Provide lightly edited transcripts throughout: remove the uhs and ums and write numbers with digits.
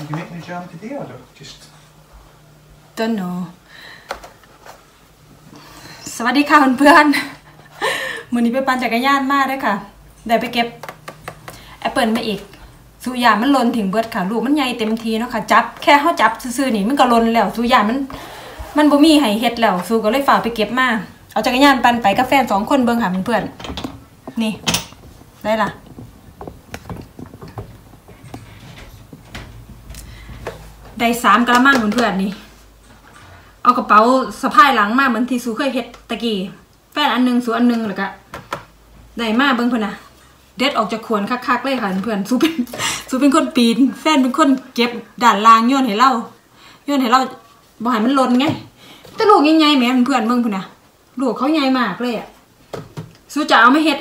You can make any jam today or just don't know สวัสดีค่ะเพื่อนๆมื้อนี้ไปปั่นจักรยานมาเด้อค่ะได้ไปเก็บแอปเปิลมาอีกสุยามันหล่นถึงเบิดค่ะลูกมันใหญ่เต็มทีเนาะค่ะจับแค่เฮาจับซื่อๆนี่มันก็หล่นแล้วสุยามันบ่มีให้เฮ็ดแล้วสุก็เลยฝากไปเก็บมาเอาจักรยานปั่นไปกับแฟน2คนเบิ่งค่ะเพื่อนๆนี่ได้ล่ะได้3กะละมังเพื่อนๆนี่เอากระเป๋าสะพายหลังมาเหมือนที่สูเคยเฮ็ดตะกี้แฟนอันนึงสูอันนึงแล้วก็ได้มาเบิ่งเพิ่นน่ะเด็ดออกจากขวนคักๆเลยค่ะเพื่อนสูเป็นคนปีนแฟนเป็นคนเก็บด้านล่างโยนให้เราบ่ให้มันหล่นไงแต่ลูกใหญ่ๆแหมเพื่อนๆเบิ่งเพิ่นน่ะลูกเขาใหญ่มากเลยอ่ะสูจะเอามาเฮ็ด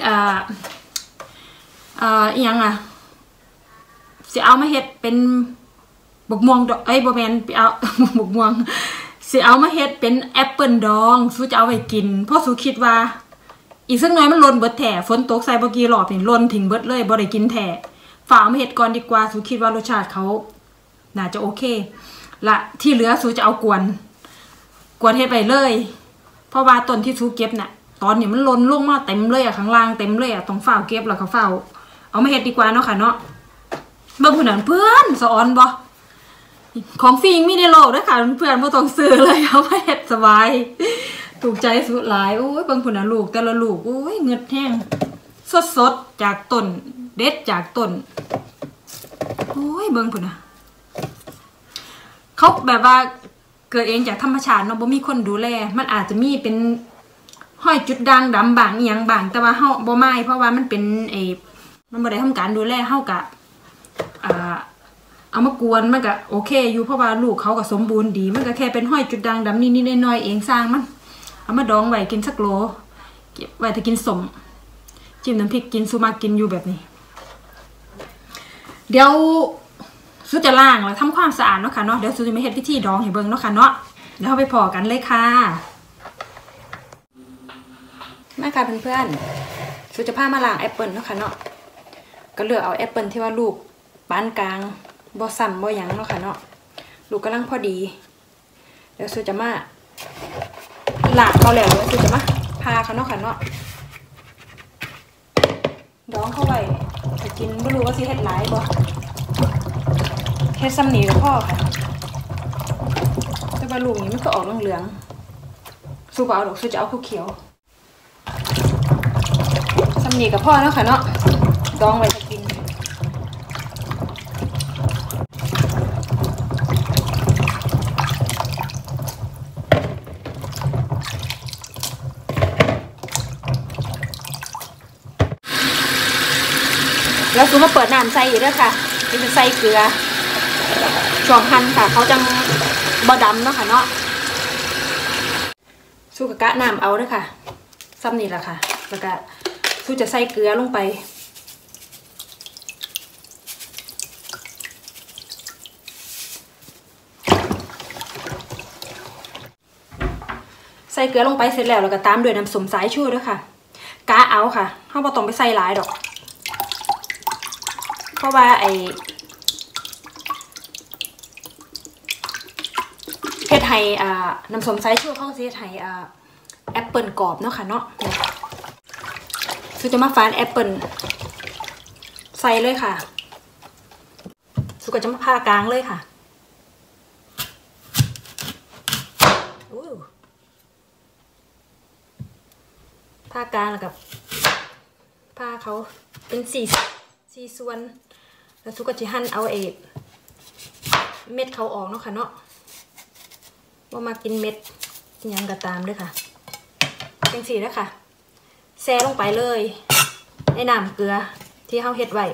อีหยังอ่ะสิเอามาเฮ็ดเป็นบกม่วงบ่แม่นเอาบกม่วงสิเอามาเฮ็ดเป็นแอปเปิลดองสูจะเอาไว้กินเพราะสูคิดว่าอีกสักหน่อยมันหล่นเบิดแท้ฝนตกใส่บ่กี่รอบนี่หล่นทิ้งเบิดเลยบ่ได้กินแท้ฝากเอามาเฮ็ดก่อนดีกว่าสูคิดว่ารสชาติเขาน่าจะโอเคละที่เหลือสูจะเอากวนเฮ็ดไปเลยเพราะว่าต้นที่สูเก็บน่ะตอนนี้มันหล่นลงมาเต็มเลยอ่ะข้างล่างเต็มเลยอ่ะต้องฝ้าเก็บแล้วก็ฝ้าเอามาเฮ็ดดีกว่าเนาะค่ะเนาะเบิ่งผู้นั้นเพื่อนสอนบ่ของฟรีมีในโลกด้วยค่ะเพื่อนๆไม่ต้องซื้อเลยเอาไปเฮ็ดสบายถูกใจสุดหลายโอ้ยบางคนน่ะลูกแต่ละลูกโอ้ยเงือดแห้งสดจากต้นเด็ดจากต้นโอ้ยเบิ่งพุ่นน่ะเขาแบบว่าเกิดเองจากธรรมชาติเนาะบ่มีคนดูแลมันอาจจะมีเป็นห้อยจุดด่างดำบางอีหยังบางแต่ว่าเฮาบ่ไม่เพราะว่ามันเป็นมันบ่ได้ทำการดูแลเฮากะเอามากวนมันก็โอเคอยู่เพราะว่าลูกเขาก็สมบูรณ์ดีมันก็แค่เป็นห้อยจุดด่างดำนิดๆน้อยๆเองสร้างมันเอามาดองไว้กินสักโลเก็บไว้ถ้ากินสมจิ้มน้ำพริกกินซูมากินอยู่แบบนี้เดี๋ยวซูจะล้างแล้วทำความสะอาดเนาะค่ะเนาะเดี๋ยวซูจะไม่เฮ็ดพิธีดองให้เบิ่งเนาะค่ะเนาะเดี๋ยวเราไปพอกันเลยค่ะมาค่ะเพื่อนๆซูจะพามาล้างแอปเปิลเนาะค่ะเนาะก็เลือกเอาแอปเปิลที่ว่าลูกปานกลางบ่ซ้ำบ่หยังเนาะค่ะเนาะลูกกำลังพอดีเดี๋ยวซูจะมาล้างเขาแล้วเดี๋ยวซูจะมาพาเขาเนาะค่ะเนาะดองเข้าไว้จะกินไม่รู้ว่าสิเฮ็ดหลายบ่เฮ็ดซ้ำนี่ก็พอค่ะแต่ว่าลูกนี้มันก็ออกเหลืองๆซูบ่เอาดอกซูจะเอาเขียวซ้ำนี่ก็พอเนาะค่ะเนาะดองไว้จะกินแล้วซูมาเปิดน้ำใส่อีกด้วยค่ะนี่จะใส่เกลือช่วงหั่นค่ะเขาจังบ่ดำเนาะค่ะเนาะซูกะน้ำเอาด้วยค่ะซ้ำนี่แหละค่ะแล้วก็ซูจะใส่เกลือลงไปใส่เกลือลงไปเสร็จแล้วก็ตามด้วยน้ำส้มสายชูด้วยค่ะกะเอาค่ะเขาบ่ต้องไปใส่หลายดอกเพราะว่าเฮ็ดให้น้ำส้มสายชูเขาสิเฮ็ดให้แอปเปิลกรอบเนาะค่ะเนาะซูจะมาฝานแอปเปิลใส่เลยค่ะซูก็จะมาผ่ากลางเลยค่ะผ่ากลางแล้วกับผ่าเขาเป็น4ส่วนแล้วซูก็จะหั่นเอาเม็ดเขาออกเนาะค่ะเนาะว่ามากินเม็ดยังกระตามด้วยค่ะเป็นสีแล้วค่ะแซ่ลงไปเลยในน้ำเกลือที่เขาเฮ็ดไว้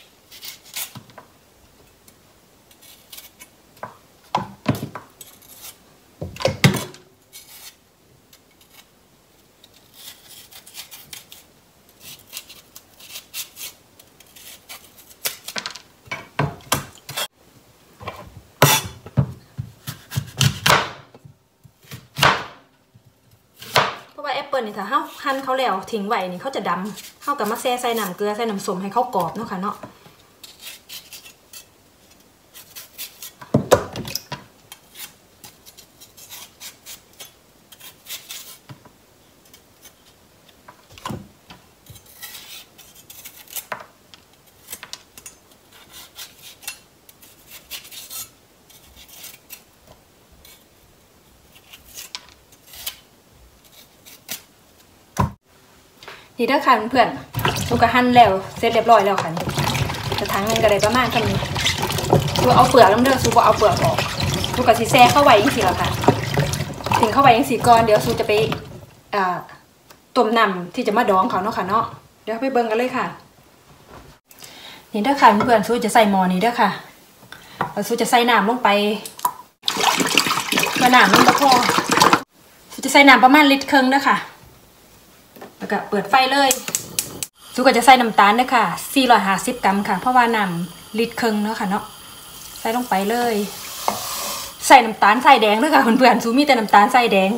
แอปเปิลนี่ถ้าหั่นเขาแล้วทิ้งไว้นี่เขาจะดำเข้ากับมะแซ่ใส่น้ำเกลือใส่น้ำส้มให้เขากรอบเนาะค่ะเนาะนี่เด้อค่ะเพื่อนๆซูก็หั่นแล้วเสร็จเรียบร้อยแล้วค่ะกระถางนึงก็ได้ประมาณเท่านี้ซูเอาเปลือกแล้วเด้อซูก็เอาเปลือกออกซูก็สิแซ่เข้าไว้จังซี่แล้วค่ะถึงเข้าไว้จังซี่ก่อนเดี๋ยวซูจะไปต้มน้ำที่จะมาดองเขาเนาะค่ะเนาะเดี๋ยวไปเบิ่งกันเลยค่ะนี่เด้อค่ะเพื่อนๆซูจะใส่หม้อนี้เด้อค่ะแล้วซูจะใส่น้ำลงไปกระน้ำมันก็พอซูจะใส่น้ำประมาณ1.5 ลิตรเด้อค่ะแล้วก็เปิดไฟเลยซูก็จะใส่น้ำตาลเด้อค่ะ450 กรัมค่ะเพราะว่าน้ำ1.5 ลิตรเนาะค่ะเนาะใส่ลงไปเลยใส่น้ำตาลใส่แดงเด้อค่ะเพื่อนๆซูมีแต่น้ำตาลใส่แดง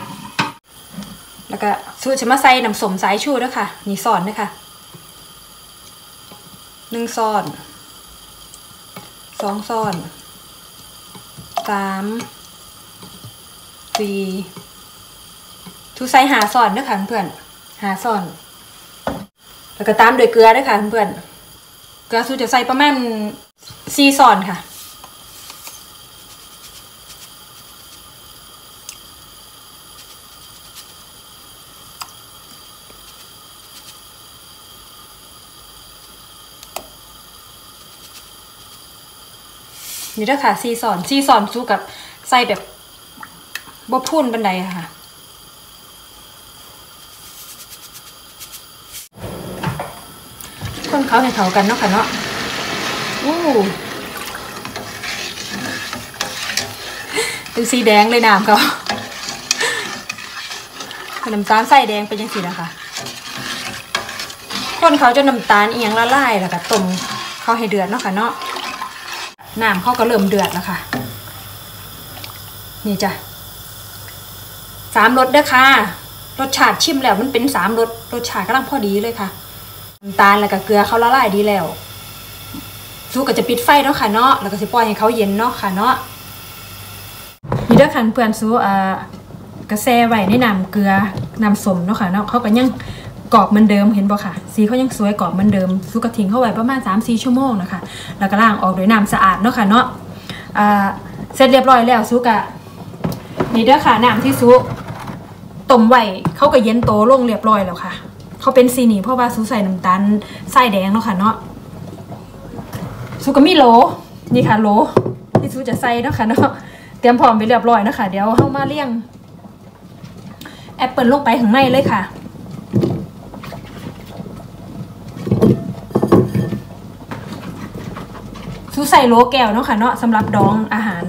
แล้วก็ซูจะมาใส่น้ำส้มสายชูเด้อค่ะนี่ซ้อนเด้อค่ะ1 ซ้อน2 ซ้อน3 4ทูใส่5 ซ้อนเด้อค่ะเพื่อน5 ซ้อนแล้วก็ตามด้วยเกลือด้วยค่ะเพื่อนเกลือซูจะใส่ประมาณ4 ซ้อนค่ะนี่ด้วยค่ะ4 ซ้อนซูกับใส่แบบบ่พุ่นบันไดค่ะคนเขาให้เขากันเนาะค่ะเนาะดูสีแดงเลยน้ำเขาน้ำตาลใส่แดงเป็นยังสีนะคะคนเขาจะน้ำตาลเอียงละลายแล้วก็ต้มเขาให้เดือดเนาะค่ะเนาะน้ำเขาก็เริ่มเดือดแล้วค่ะนี่จ้ะ3 รสเด้อค่ะรสชาติชิมแล้วมันเป็น3 รสชาติกำลังพอดีเลยค่ะน้ำตาลแล้วก็เกลือเขาละลายดีแล้วซูก็จะปิดไฟเนาะค่ะเนาะแล้วก็สิปล่อยให้เขาเย็นเนาะค่ะเนาะนี่เด้อค่ะเพื่อนซูกระแซไว้ในน้ำเกลือน้ำส้มเนาะค่ะเนาะเขาก็ยังกรอบเหมือนเดิมเห็นบ่ค่ะสีเขายังสวยกรอบเหมือนเดิมซูก็ทิ้งเขาไว้ประมาณ 3-4 ชั่วโมงนะคะแล้วก็ล้างออกด้วยน้ำสะอาดเนาะค่ะเนาะเสร็จเรียบร้อยแล้วซูก็นี่เด้อค่ะน้ำที่ซูต้มไว้เขาก็เย็นโตลงเรียบร้อยแล้วค่ะเขาเป็นสีนี้เพราะว่าซูใส่น้ำตาลใส่แดงเนาะค่ะเนาะซูก็มีโหลนี่ค่ะโหลที่ซูจะใส่เนาะค่ะเนาะเตรียมพร้อมไปเรียบร้อยนะคะเดี๋ยวเข้ามาเลี้ยงแอปเปิลลงไปข้างในเลยค่ะซูใส่โหลแก้วเนาะค่ะเนาะสำหรับดองอาหาร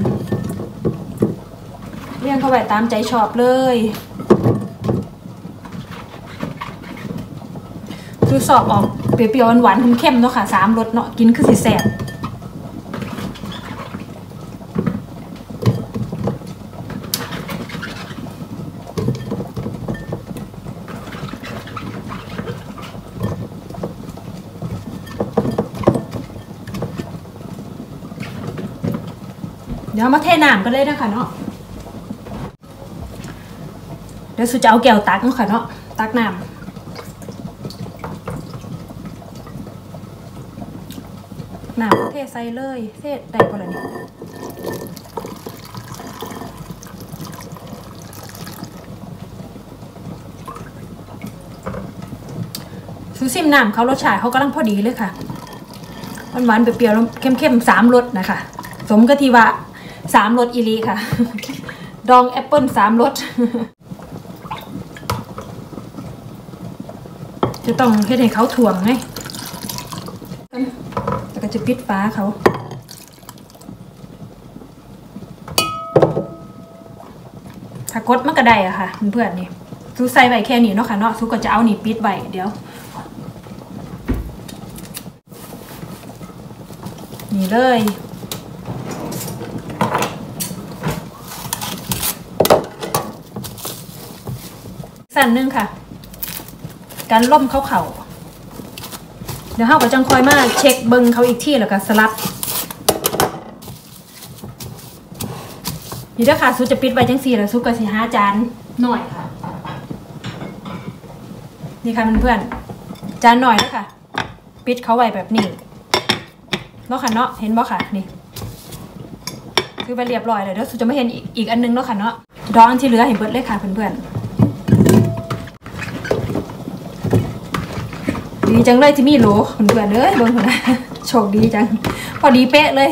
เลี้ยงเข้าไปตามใจชอบเลยซูสอบออกเปรี้ยวๆหวานๆเข้มๆเนาะค่ะ3 รสเนาะกินคือสิแซ่บเดี๋ยวมาเทน้ำกันเลยนะคะเนาะเดี๋ยวซูจะเอาแก้วตักเนาะค่ะเนาะตักน้ำเทใส่เลยเทได้พอแล้วนี่ซูซิมน้ำเขารสชาติเขากำลังพอดีเลยค่ะหวานๆเปรี้ยวๆแล้วเข้มๆ3 รสนะคะสมกับที่ว่า3 รสอีลีค่ะดองแอปเปิ้ล3 รสจะต้องเฮ็ดให้เขาถ่วงไงแล้วก็จะปิดฝาเขาถ้ากดมันก็ได้อะค่ะเพื่อนๆนี่ซูใส่ไว้แค่นี้เนาะค่ะเนาะซูก็จะเอานี่ปิดไว้เดี๋ยวนี่เลยสั่นนึงค่ะการล่มเขาเดี๋ยวเราก็จังคอยมาเช็คเบิ้งเขาอีกที่แล้วก็สลับนี่เด้อค่ะซูจะปิดไว้จัง4แล้วซูก็สิหาจานหน่อยค่ะนี่ค่ะเพื่อนๆจานหน่อยนะคะปิดเขาไว้แบบนี้เนาะค่ะเนาะเห็นบ่ค่ะนี่คือไปเรียบร้อยเลยเดี๋ยวซูจะไม่เห็นอีกอันนึงเนาะค่ะเนาะดองที่เหลือเห็นเบิดเลยค่ะเพื่อนๆดีจังเลยที่มีโหลเพื่อนๆเอ้ยเบิ่งพุ่นนะโชคดีจังพอดีเป๊ะเลย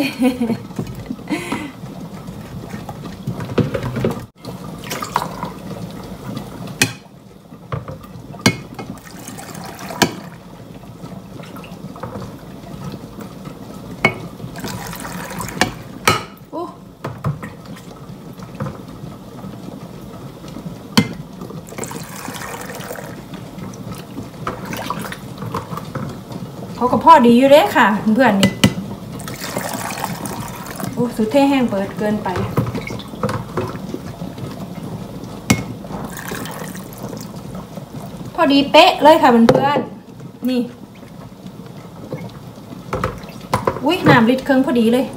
เขาก็พอดีอยู่เลยค่ะเพื่อนๆนี่โอ้สุดเท่แห้งเปิดเกินไปพอดีเป๊ะเลยค่ะเพื่อนๆนี่อุ้ยน้ำลิตรเครื่องพอดีเลย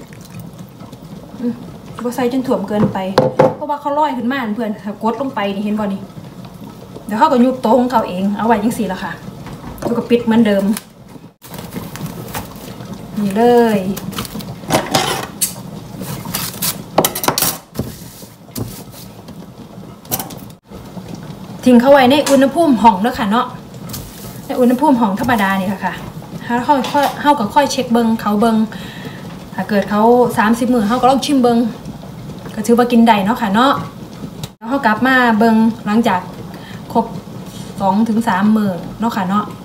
บ่ใส่จนถ่วมเกินไปเพราะว่าเขาลอยขึ้นมาเพื่อนถ้ากดลงไปนี่เห็นบ่นี่เดี๋ยวเขาก็ยุบโต๊ะของเขาเองเอาไว้ยังสี่ละค่ะแล้วก็ปิดเหมือนเดิมนี่เลยทิ้งเขาไว้ในอุณหภูมิห้องแล้วค่ะเนาะในอุณหภูมิห้องธรรมดานี่ค่ะถ้าเขาก็ค่อยเช็คเบิงเขาเบิงถ้าเกิดเขา30 มื้อเขาก็ลองชิมเบิงก็ถือว่ากินได้เนาะค่ะเนาะแล้วเขากลับมาเบิงหลังจากครบ2 ถึง 3 มื้อเนาะค่ะเนาะ